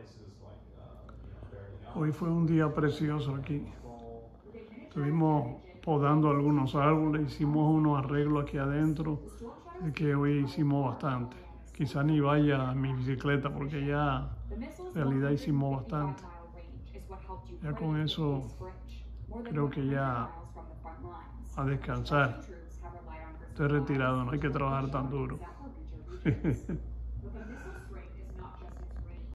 Hoy fue un día precioso aquí. Estuvimos podando algunos árboles, hicimos unos arreglos aquí adentro, así que hoy hicimos bastante. Quizá ni vaya a mi bicicleta porque ya en realidad hicimos bastante. Ya con eso creo que ya a descansar. Estoy retirado, no hay que trabajar tan duro.